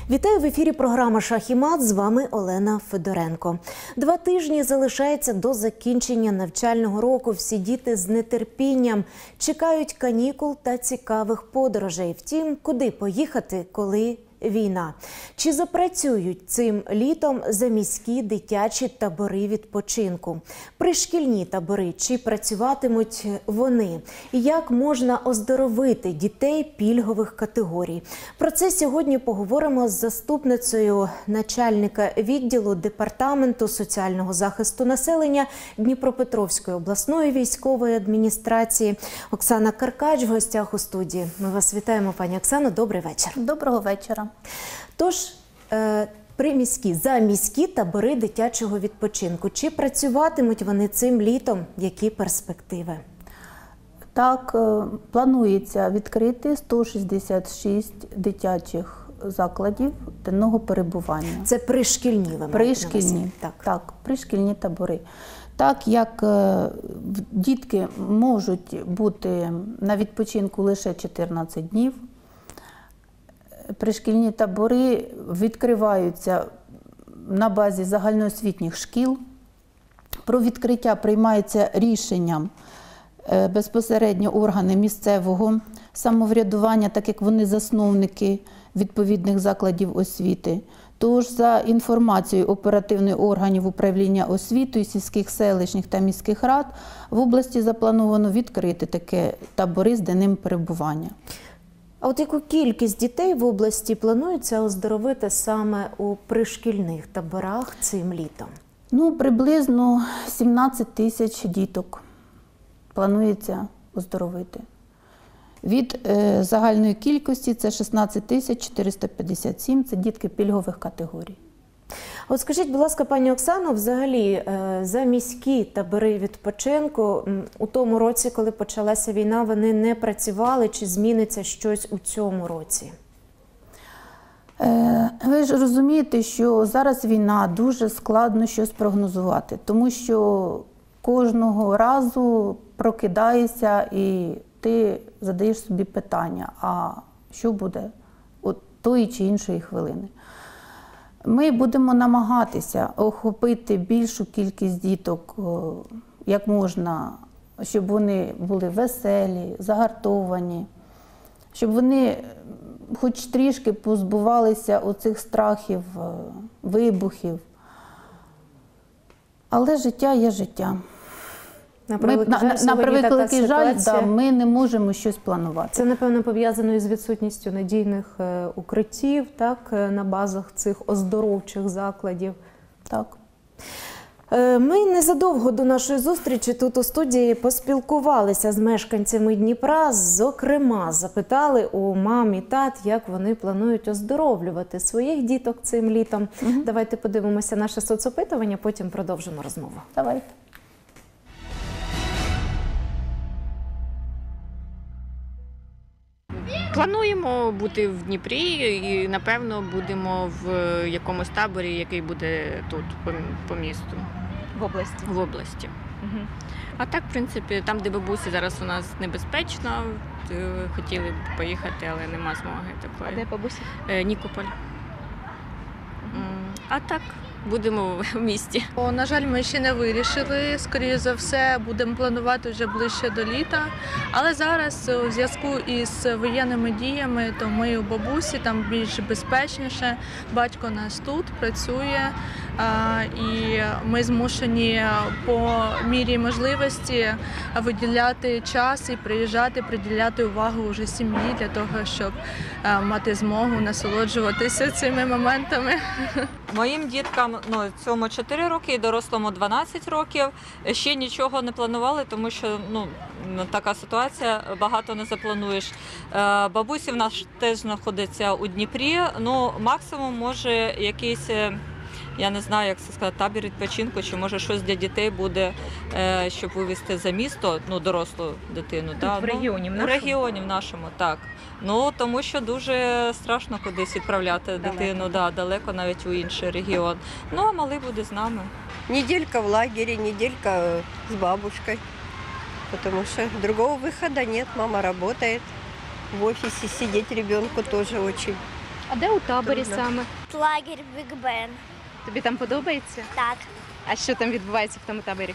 Вітаю в ефірі програма «Шах і мат». З вами Олена Федоренко. 2 тижні залишається до закінчення навчального року. Всі діти з нетерпінням чекають канікул та цікавих подорожей. Втім, куди поїхати, коли війна? Чи запрацюють цим літом заміські дитячі табори відпочинку? Пришкільні табори, чи працюватимуть вони? І як можна оздоровити дітей пільгових категорій? Про це сьогодні поговоримо з заступницею начальника відділу Департаменту соціального захисту населення Дніпропетровської обласної військової адміністрації. Оксана Каркач в гостях у студії. Ми вас вітаємо, пані Оксано. Добрий вечір. Доброго вечора. Тож, заміські табори дитячого відпочинку. Чи працюватимуть вони цим літом? Які перспективи? Так, планується відкрити 166 дитячих закладів денного перебування. Це пришкільні, ви маєте Пришкільні, на увазі? так, пришкільні табори. Так як дітки можуть бути на відпочинку лише 14 днів, пришкільні табори відкриваються на базі загальноосвітніх шкіл. Про відкриття приймається рішенням безпосередньо органи місцевого самоврядування, так як вони засновники відповідних закладів освіти. Тож за інформацією оперативних органів управління освітою, сільських, селищних та міських рад в області заплановано відкрити такі табори з денним перебування. А от яку кількість дітей в області планується оздоровити саме у пришкільних таборах цим літом? Ну, приблизно 17 тисяч діток планується оздоровити. Від загальної кількості це 16 тисяч 457, це дітки пільгових категорій. От скажіть, будь ласка, пані Оксано, взагалі заміські табори відпочинку у тому році, коли почалася війна, вони не працювали, чи зміниться щось у цьому році? Ви ж розумієте, що зараз війна, дуже складно щось прогнозувати, тому що кожного разу прокидаєшся і ти задаєш собі питання, а що буде от тої чи іншої хвилини. Ми будемо намагатися охопити більшу кількість діток, як можна, щоб вони були веселі, загартовані, щоб вони хоч трішки позбувалися оцих страхів, вибухів. Але життя є життя. На превеликий жаль, ми не можемо щось планувати. Це, напевно, пов'язано із відсутністю надійних укриттів, так, на базах цих оздоровчих закладів. Так. Ми незадовго до нашої зустрічі тут у студії поспілкувалися з мешканцями Дніпра. Зокрема, запитали у мам і тат, як вони планують оздоровлювати своїх діток цим літом. Давайте подивимося наше соцопитування, потім продовжимо розмову. Давайте. Плануємо бути в Дніпрі і, напевно, будемо в якомусь таборі, який буде тут, по місту. В області? В області. Угу. А так, в принципі, там, де бабусі зараз у нас небезпечно, хотіли б поїхати, але нема змоги такої. А де бабусі? Нікополь. А так, будемо в місті. На жаль, ми ще не вирішили. Скоріше за все, будемо планувати вже ближче до літа. Але зараз у зв'язку із воєнними діями, то ми у бабусі, там більш безпечніше. Батько у нас тут працює, і ми змушені по мірі можливості виділяти час і приїжджати, приділяти увагу вже сім'ї для того, щоб мати змогу насолоджуватися цими моментами. Моїм діткам цьому 4 роки і дорослому 12 років. Ще нічого не планували, тому що така ситуація, багато не заплануєш. Бабусі в нас теж знаходиться у Дніпрі, максимум може якийсь, я не знаю, як це сказати, табір відпочинку, чи може щось для дітей буде, щоб вивезти за місто, дорослу дитину. В регіоні в нашому? В регіоні в нашому, так. Тому що дуже страшно кудись відправляти дитину, далеко навіть у інший регіон. А малий буде з нами. Неделька в лагере, неделька с бабушкой, потому что другого выхода нет. Мама работает, в офисе сидеть ребенку тоже очень А де у таборі саме? Лагерь Биг Бен. Тобі там подобається? Так. А що там відбувається в тому таборі?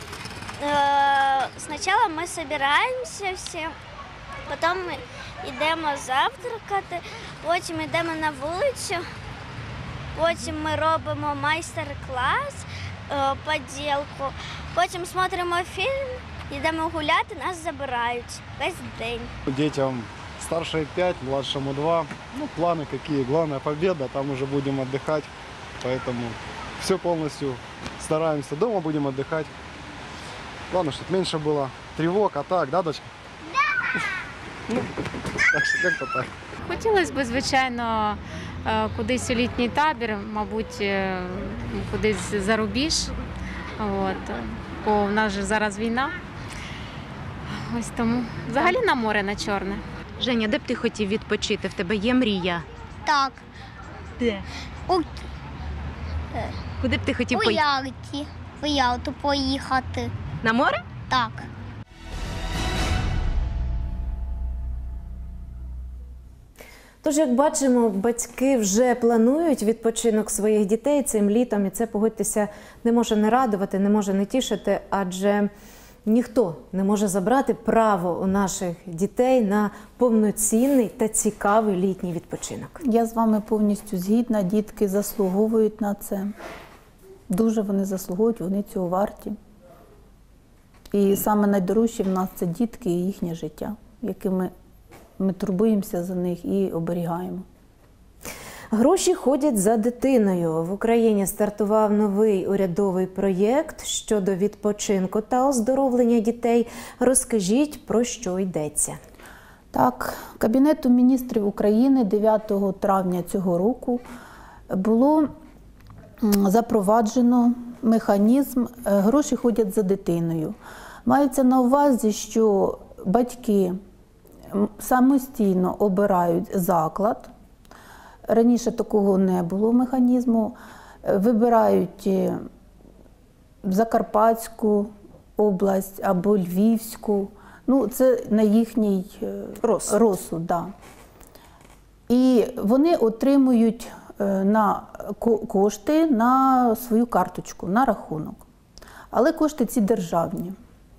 Спочатку ми збираємося всі, потім йдемо завтракати, потім йдемо на вулицю, потім ми робимо майстер-клас, поділку, потім дивимося фільм, йдемо гуляти, нас забирають весь день. Детям старшие 5, младшему 2. Ну, планы какие? Главное победа, там уже будем отдыхать. Поэтому все полностью стараемся. Дома будем отдыхать. Главное, чтобы меньше было тревог, атак, да, дочка? Да! Ну, так что как-то так. Хотілося б, звичайно, кудись у літній табір, мабуть, кудись за рубіж. От. Бо в нас же зараз війна. Ось тому. Взагалі на море, на Чорне. Женя, де б ти хотів відпочити? В тебе є мрія? Так. Де? Куди б ти хотів поїхати? В Ялту поїхати. На море? Так. Тож, як бачимо, батьки вже планують відпочинок своїх дітей цим літом, і це, погодьтеся, не може не радувати, не може не тішити, адже ніхто не може забрати право у наших дітей на повноцінний та цікавий літній відпочинок. Я з вами повністю згідна, дітки заслуговують на це. Дуже вони заслуговують, вони цього варті. І саме найдорожче в нас – це дітки і їхнє життя, якими ми турбуємося за них і оберігаємо. Гроші ходять за дитиною. В Україні стартував новий урядовий проєкт щодо відпочинку та оздоровлення дітей. Розкажіть, про що йдеться. Так, Кабінетом міністрів України 9 травня цього року було запроваджено механізм «Гроші ходять за дитиною». Мається на увазі, що батьки самостійно обирають заклад. Раніше такого не було механізму. Вибирають Закарпатську область або Львівську. Ну, це на їхній розсуд. Да. І вони отримують кошти на свою карточку, на рахунок. Але кошти ці державні.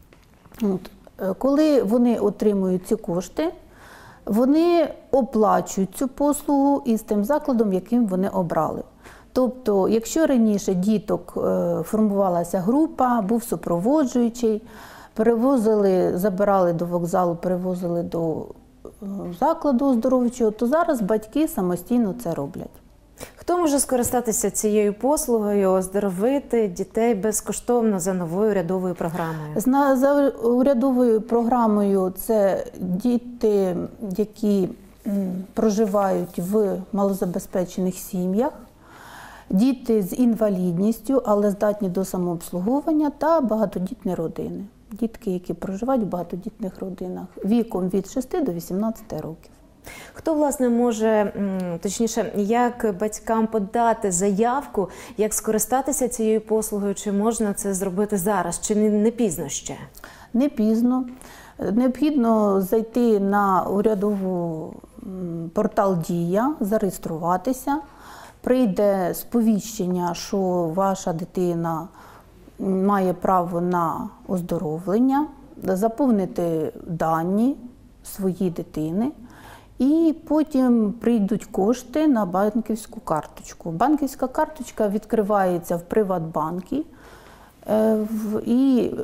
Коли вони отримують ці кошти, вони оплачують цю послугу із тим закладом, яким вони обрали. Тобто, якщо раніше діток формувалася група, був супроводжуючий, забирали до вокзалу, перевозили до закладу оздоровчого, то зараз батьки самостійно це роблять. Хто може скористатися цією послугою, оздоровити дітей безкоштовно за новою урядовою програмою? За урядовою програмою це діти, які проживають в малозабезпечених сім'ях, діти з інвалідністю, але здатні до самообслуговування, та багатодітні родини. Дітки, які проживають в багатодітних родинах віком від 6 до 18 років. Хто, власне, може, точніше, як батькам подати заявку, як скористатися цією послугою, чи можна це зробити зараз, чи не пізно ще? Не пізно. Необхідно зайти на урядовий портал «Дія», зареєструватися. Прийде сповіщення, що ваша дитина має право на оздоровлення, заповнити дані своєї дитини. І потім прийдуть кошти на банківську карточку. Банківська карточка відкривається в Приватбанку, і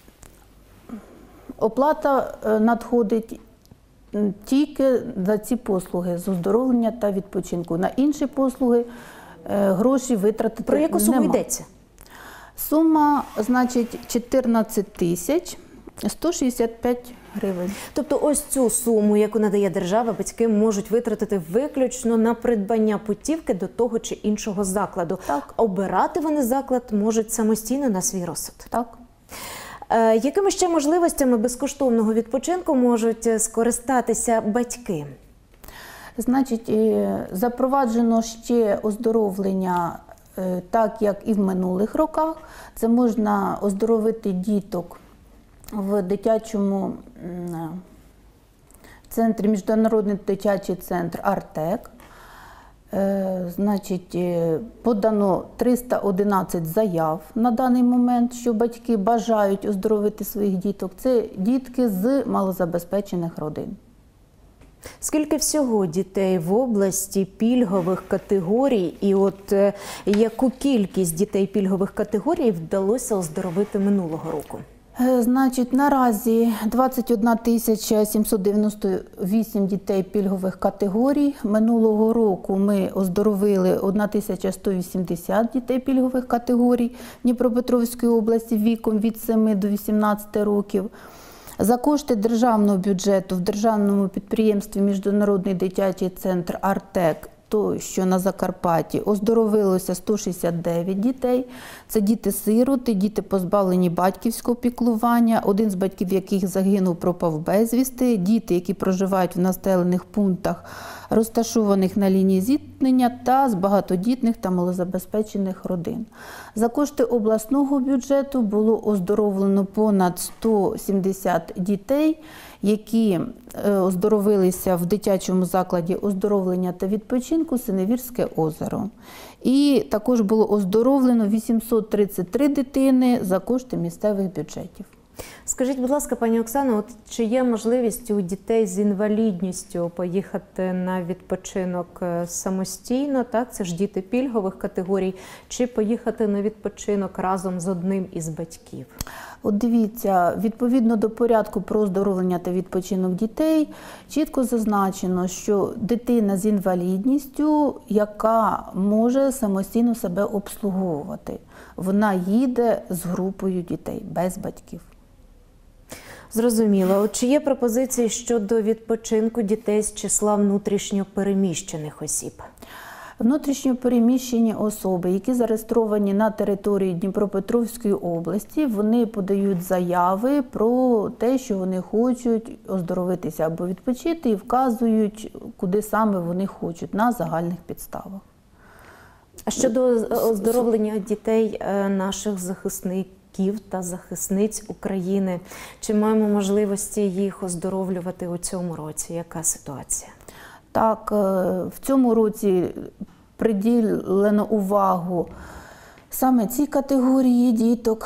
оплата надходить тільки за ці послуги з оздоровлення та відпочинку. На інші послуги гроші витратити Про яку суму нема. йдеться? Сума, значить, 14 тисяч 165 гривень. Тобто ось цю суму, яку надає держава, батьки можуть витратити виключно на придбання путівки до того чи іншого закладу. Так. Обирати вони заклад можуть самостійно на свій розсуд. Так. Якими ще можливостями безкоштовного відпочинку можуть скористатися батьки? Значить, запроваджено ще оздоровлення, так як і в минулих роках. Це можна оздоровити діток в дитячому центрі, Міжнародний дитячий центр «Артек». Значить, подано 311 заяв на даний момент, що батьки бажають оздоровити своїх діток. Це дітки з малозабезпечених родин. Скільки всього дітей в області пільгових категорій, і от яку кількість дітей пільгових категорій вдалося оздоровити минулого року? Значить, наразі 21 798 дітей пільгових категорій. Минулого року ми оздоровили 1180 дітей пільгових категорій Дніпропетровської області віком від 7 до 18 років. За кошти державного бюджету в державному підприємстві Міжнародний дитячий центр «Артек», то, що на Закарпатті, оздоровилося 169 дітей. Це діти-сироти, діти позбавлені батьківського піклування, один з батьків яких загинув, пропав безвісти, діти, які проживають в населених пунктах, розташованих на лінії зіткнення, та з багатодітних та малозабезпечених родин. За кошти обласного бюджету було оздоровлено понад 170 дітей, які оздоровилися в дитячому закладі оздоровлення та відпочинку Синевірське озеро. І також було оздоровлено 833 дитини за кошти місцевих бюджетів. Скажіть, будь ласка, пані Оксано, от чи є можливість у дітей з інвалідністю поїхати на відпочинок самостійно, так? Це ж діти пільгових категорій, чи поїхати на відпочинок разом з одним із батьків? От дивіться, відповідно до порядку про оздоровлення та відпочинок дітей, чітко зазначено, що дитина з інвалідністю, яка може самостійно себе обслуговувати, вона їде з групою дітей, без батьків. Зрозуміло. От чи є пропозиції щодо відпочинку дітей з числа внутрішньо переміщених осіб? Внутрішньо переміщені особи, які зареєстровані на території Дніпропетровської області, вони подають заяви про те, що вони хочуть оздоровитися або відпочити, і вказують, куди саме вони хочуть, на загальних підставах. А щодо оздоровлення дітей наших захисників та захисниць України, чи маємо можливості їх оздоровлювати у цьому році? Яка ситуація? Так, в цьому році приділено увагу саме цій категорії діток.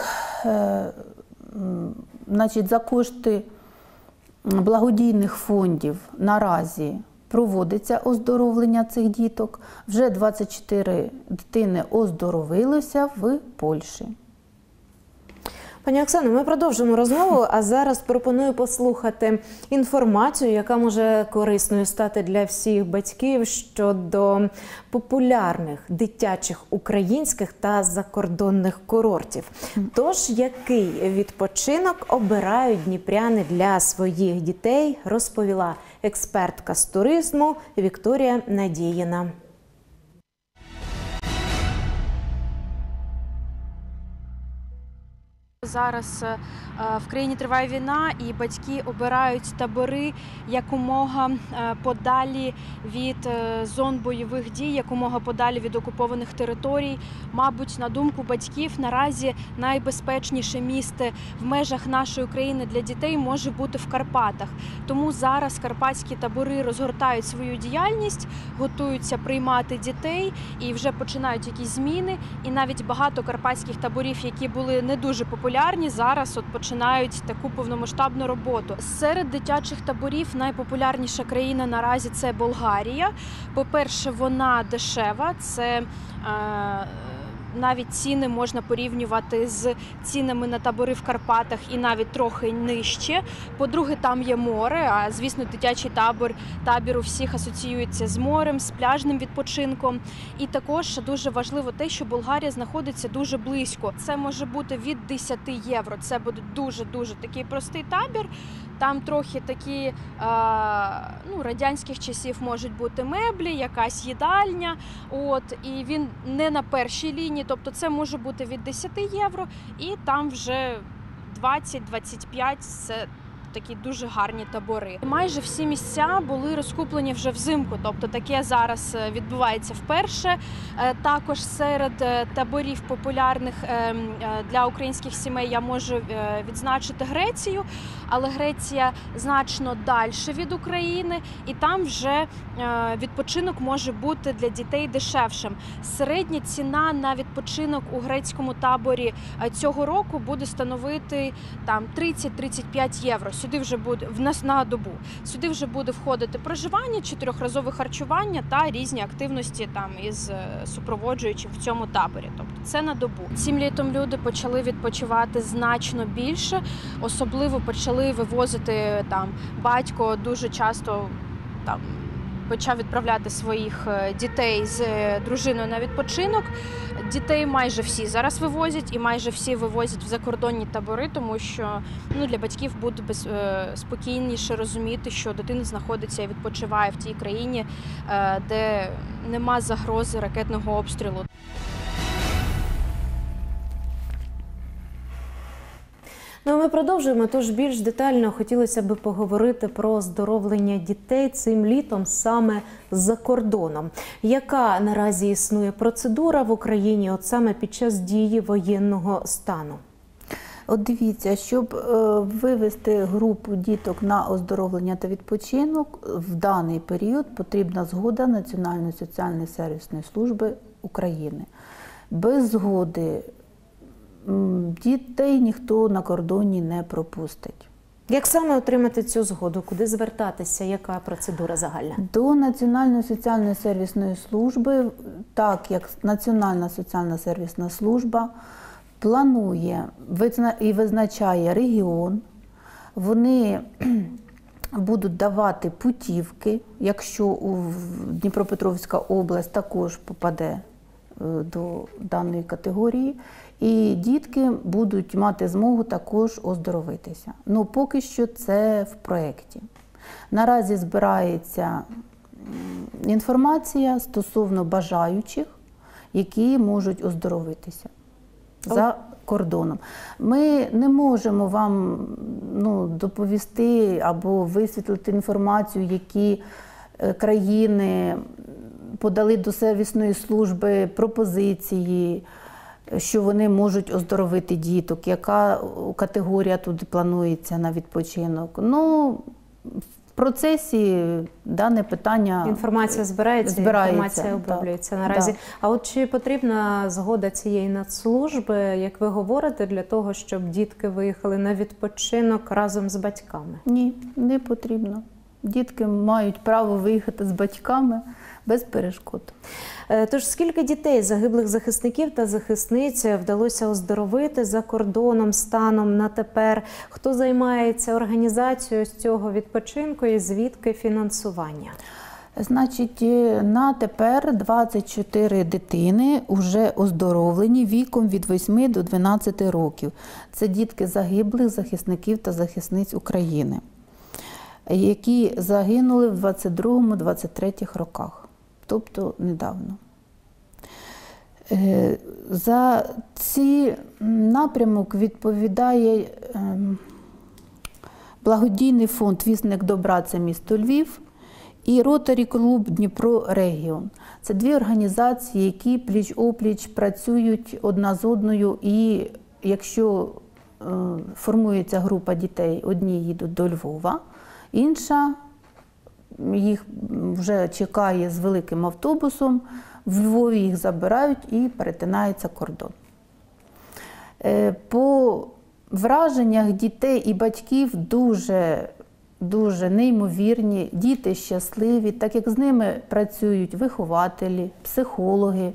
Значить, за кошти благодійних фондів наразі проводиться оздоровлення цих діток. Вже 24 дитини оздоровилося в Польщі. Пані Оксано, ми продовжимо розмову, а зараз пропоную послухати інформацію, яка може корисною стати для всіх батьків щодо популярних дитячих українських та закордонних курортів. Тож, який відпочинок обирають дніпряни для своїх дітей, розповіла експертка з туризму Вікторія Надіїна. Зараз в країні триває війна, і батьки обирають табори якомога подалі від зон бойових дій, якомога подалі від окупованих територій. Мабуть, на думку батьків, наразі найбезпечніше місце в межах нашої країни для дітей може бути в Карпатах. Тому зараз карпатські табори розгортають свою діяльність, готуються приймати дітей і вже починають якісь зміни. І навіть багато карпатських таборів, які були не дуже популярні, зараз починають таку повномасштабну роботу. Серед дитячих таборів найпопулярніша країна наразі – це Болгарія. По-перше, вона дешева, це навіть ціни можна порівнювати з цінами на табори в Карпатах і навіть трохи нижче. По-друге, там є море, а, звісно, дитячий табір у всіх асоціюється з морем, з пляжним відпочинком. І також дуже важливо те, що Болгарія знаходиться дуже близько. Це може бути від 10 євро. Це буде дуже-дуже такий простий табір. Там трохи такі радянських часів можуть бути меблі, якась їдальня. І він не на першій лінії, тобто це може бути від 10 євро, і там вже 20-25 – це такі дуже гарні табори. Майже всі місця були розкуплені вже взимку, тобто таке зараз відбувається вперше. Також серед таборів популярних для українських сімей я можу відзначити Грецію, але Греція значно далі від України, і там вже відпочинок може бути для дітей дешевшим. Середня ціна на відпочинок у грецькому таборі цього року буде становити там 30-35 євро. Сюди вже буде в нас на добу. Сюди вже буде входити проживання, 4-разове харчування та різні активності там із супроводжуючим в цьому таборі. Тобто це на добу. Цим літом люди почали відпочивати значно більше, особливо почали вивозити там батько дуже часто там почав відправляти своїх дітей з дружиною на відпочинок. Дітей майже всі зараз вивозять, і майже всі вивозять в закордонні табори, тому що для батьків буде спокійніше розуміти, що дитина знаходиться і відпочиває в тій країні, де нема загрози ракетного обстрілу. Ну, ми продовжуємо, тож більш детально хотілося б поговорити про оздоровлення дітей цим літом саме за кордоном. Яка наразі існує процедура в Україні от саме під час дії воєнного стану? От дивіться, щоб вивести групу діток на оздоровлення та відпочинок, в даний період потрібна згода Національної соціальної сервісної служби України. Без згоди дітей ніхто на кордоні не пропустить. Як саме отримати цю згоду? Куди звертатися? Яка процедура загальна? До Національної соціальної сервісної служби, так як Національна соціальна сервісна служба планує і визначає регіон, вони будуть давати путівки, якщо Дніпропетровська область також попаде до даної категорії, і дітки будуть мати змогу також оздоровитися. Ну, поки що це в проєкті. Наразі збирається інформація стосовно бажаючих, які можуть оздоровитися за кордоном. Ми не можемо вам доповісти або висвітлити інформацію, які країни подали до сервісної служби пропозиції, що вони можуть оздоровити діток, яка категорія тут планується на відпочинок. В процесі дане питання... Інформація збирається, інформація оброблюється наразі. Да. А от чи потрібна згода цієї нацслужби, як ви говорите, для того, щоб дітки виїхали на відпочинок разом з батьками? Ні, не потрібно. Дітки мають право виїхати з батьками без перешкод. Тож скільки дітей загиблих захисників та захисниць вдалося оздоровити за кордоном станом на тепер? Хто займається організацією цього відпочинку і звідки фінансування? Значить, на тепер 24 дитини вже оздоровлені віком від 8 до 12 років. Це дітки загиблих захисників та захисниць України, які загинули в 22-23 роках. Тобто недавно. За ці напрямок відповідає благодійний фонд «Вісник добра» – це місто Львів, і Ротарі клуб Дніпро Регіон. Це дві організації, які пліч-опліч працюють одна з одною, і якщо формується група дітей, одні їдуть до Львова, інша їх вже чекає з великим автобусом, в Львові їх забирають і перетинається кордон. По враженнях дітей і батьків дуже неймовірні, діти щасливі, так як з ними працюють вихователі, психологи,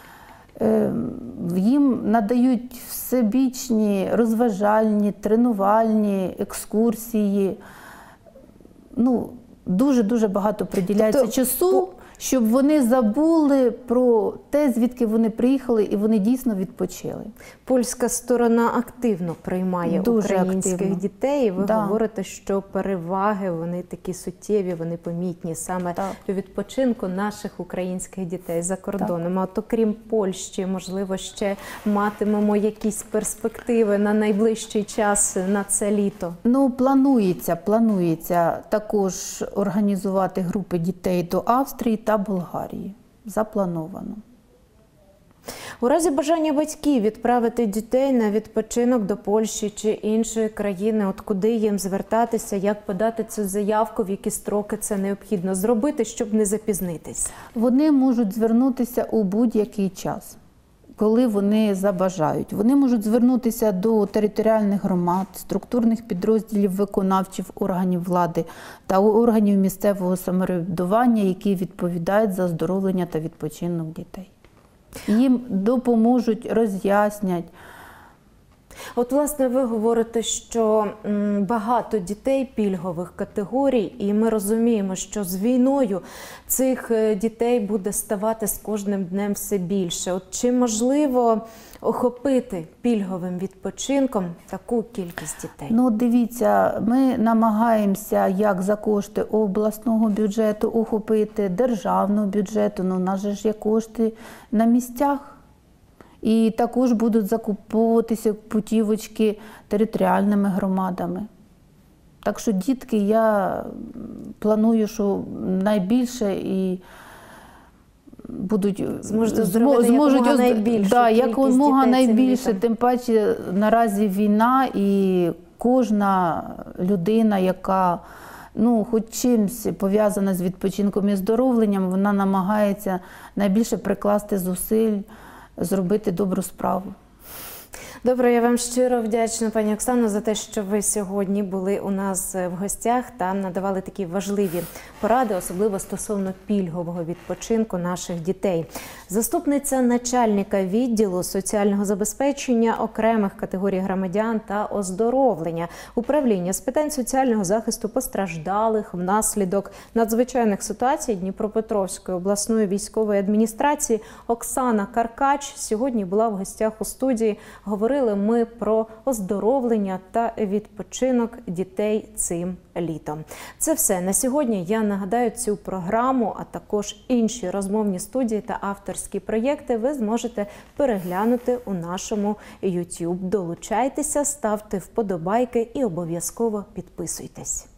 їм надають всебічні, розважальні, тренувальні екскурсії. Дуже багато приділяється часу, щоб вони забули про те, звідки вони приїхали, і вони дійсно відпочили. Польська сторона активно приймає Дуже українських активно. дітей. І ви Да. говорите, що переваги, вони такі суттєві, вони помітні саме у відпочинку наших українських дітей за кордоном. А от окрім Польщі, можливо, ще матимемо якісь перспективи на найближчий час, на це літо? Ну, планується також організувати групи дітей до Австрії та Болгарії. Заплановано. У разі бажання батьків відправити дітей на відпочинок до Польщі чи іншої країни, от куди їм звертатися, як подати цю заявку, в які строки це необхідно зробити, щоб не запізнитись? Вони можуть звернутися у будь-який час, коли вони забажають. Вони можуть звернутися до територіальних громад, структурних підрозділів виконавчих органів влади та органів місцевого самоврядування, які відповідають за оздоровлення та відпочинок дітей. Їм допоможуть, роз'яснять. От, власне, ви говорите, що багато дітей пільгових категорій, і ми розуміємо, що з війною цих дітей буде ставати з кожним днем все більше. От чи можливо охопити пільговим відпочинком таку кількість дітей? Ну, дивіться, ми намагаємося як за кошти обласного бюджету охопити, державного бюджету, ну, у нас же ж є кошти на місцях. І також будуть закуповуватися путівочки територіальними громадами. Так що дітки, я планую, що найбільше і будуть якомога найбільше, тим паче наразі війна, і кожна людина, яка хоч чимось пов'язана з відпочинком і оздоровленням, вона намагається найбільше прикласти зусиль, зробити добру справу. Добре, я вам щиро вдячна, пані Оксано, за те, що ви сьогодні були у нас в гостях та надавали такі важливі поради, особливо стосовно пільгового відпочинку наших дітей. Заступниця начальника відділу соціального забезпечення окремих категорій громадян та оздоровлення управління з питань соціального захисту постраждалих внаслідок надзвичайних ситуацій Дніпропетровської обласної військової адміністрації Оксана Каркач сьогодні була в гостях у студії. Говорили ми про оздоровлення та відпочинок дітей цим літом. Це все на сьогодні. Я нагадаю, цю програму, а також інші розмовні студії та авторські проєкти ви зможете переглянути у нашому YouTube. Долучайтеся, ставте вподобайки і обов'язково підписуйтесь.